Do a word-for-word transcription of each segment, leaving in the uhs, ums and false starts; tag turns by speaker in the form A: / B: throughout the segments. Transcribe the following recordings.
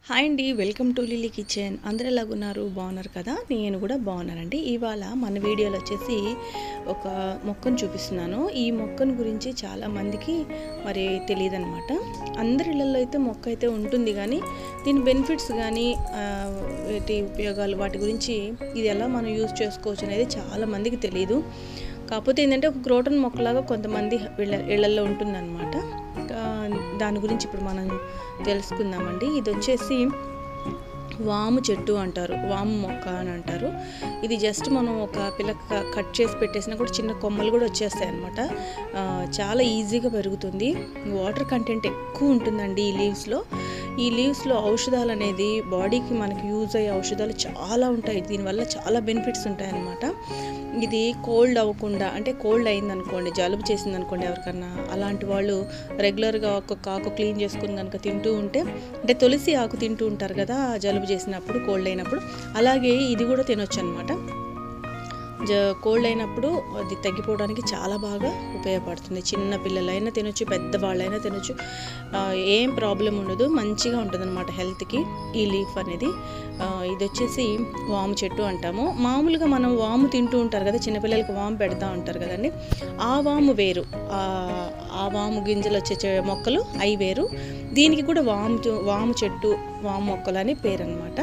A: Hi అండి, welcome to lily kitchen. అందరూ ఎలాగున్నారు? బాగున్నారు కదా? నేను కూడా బాగున్నానండి. ఇవాళ మన వీడియోలో వచ్చేసి ఒక మొక్కను చూపిస్తున్నాను. ఈ మొక్కను గురించి చాలామందికి మరి తెలియదు అనమాట. అందరి ఇళ్ళల్లో అయితే మొక్క అయితే ఉంటుంది, కానీ దీని బెనిఫిట్స్ కానీ వీటి ఉపయోగాలు వాటి గురించి ఇది ఎలా మనం యూజ్ చేసుకోవచ్చు అనేది చాలామందికి తెలియదు. కాకపోతే ఏంటంటే ఒక క్రోటన్ మొక్కలాగా కొంతమంది ఇళ్ళ ఇళ్లల్లో ఉంటుందన్నమాట. దాని గురించి ఇప్పుడు మనం తెలుసుకుందామండి. ఇది వచ్చేసి వాము చెట్టు అంటారు, వాము మొక్క అని అంటారు. ఇది జస్ట్ మనం ఒక పిల్లక కట్ చేసి పెట్టేసినా కూడా చిన్న కొమ్మలు కూడా వచ్చేస్తాయి అన్నమాట. చాలా ఈజీగా పెరుగుతుంది. వాటర్ కంటెంట్ ఎక్కువ ఉంటుందండి ఈ లీవ్స్లో. ఈ లీవ్స్లో ఔషధాలు అనేది బాడీకి మనకి యూజ్ అయ్యే ఔషధాలు చాలా ఉంటాయి. దీనివల్ల చాలా బెనిఫిట్స్ ఉంటాయి అన్నమాట. ఇది కోల్డ్ అవ్వకుండా, అంటే కోల్డ్ అయిందనుకోండి, జలుబు చేసింది అనుకోండి ఎవరికన్నా, అలాంటి వాళ్ళు రెగ్యులర్గా ఒక్కొక్క ఆకు క్లీన్ చేసుకుని కనుక తింటూ ఉంటే, అంటే తులసి ఆకు తింటూ ఉంటారు కదా జలుబు చేసినప్పుడు, కోల్డ్ అయినప్పుడు, అలాగే ఇది కూడా తినొచ్చు అనమాట. జ కోల్డ్ అయినప్పుడు అది తగ్గిపోవడానికి చాలా బాగా ఉపయోగపడుతుంది. చిన్న పిల్లలైనా తినొచ్చు, పెద్దవాళ్ళైనా తినొచ్చు, ఏం ప్రాబ్లం ఉండదు, మంచిగా ఉంటుంది అనమాట హెల్త్కి ఈ లీఫ్ అనేది. ఇది వచ్చేసి వాము చెట్టు అంటాము. మామూలుగా మనం వాము తింటూ ఉంటారు కదా, చిన్నపిల్లలకి వాము పెడతా ఉంటారు కదండి, ఆ వాము వేరు, ఆ వాము గింజలు వచ్చే మొక్కలు అవి వేరు. దీనికి కూడా వాము వాము చెట్టు, వాము మొక్కలు అని పేరు అనమాట.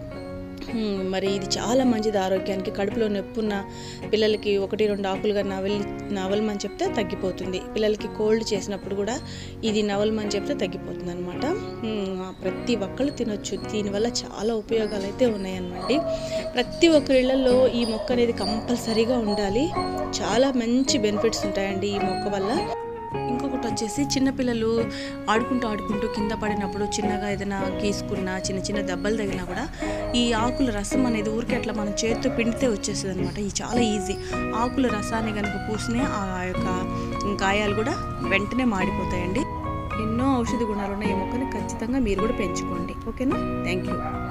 A: మరి ఇది చాలా మంచిది ఆరోగ్యానికి. కడుపులో నొప్పున్న పిల్లలకి ఒకటి రెండు ఆకులుగా నవలి నవలమని చెప్తే తగ్గిపోతుంది. పిల్లలకి కోల్డ్ చేసినప్పుడు కూడా ఇది నవలమని చెప్తే తగ్గిపోతుంది అనమాట. ప్రతి ఒక్కళ్ళు తినొచ్చు. దీనివల్ల చాలా ఉపయోగాలు అయితే ఉన్నాయన్నమాట. ప్రతి ఒక్కరి ఇళ్లలో ఈ మొక్క అనేది కంపల్సరీగా ఉండాలి. చాలా మంచి బెనిఫిట్స్ ఉంటాయండి ఈ మొక్క వల్ల. ఇంకొకటి వచ్చేసి చిన్నపిల్లలు ఆడుకుంటూ ఆడుకుంటూ కింద పడినప్పుడు చిన్నగా ఏదైనా గీసుకున్నా, చిన్న చిన్న దెబ్బలు తగిలినా కూడా ఈ ఆకుల రసం అనేది ఊరికే అట్లా మనం చేతితో పిండితే వచ్చేస్తుంది అనమాట. ఇది చాలా ఈజీ. ఆకుల రసాన్ని కనుక పూసినే ఆ యొక్క గాయాలు కూడా వెంటనే మాడిపోతాయండి. ఎన్నో ఔషధ గుణాలు ఉన్న ఈ మొక్కని ఖచ్చితంగా మీరు కూడా పెంచుకోండి. ఓకేనా? Thank you.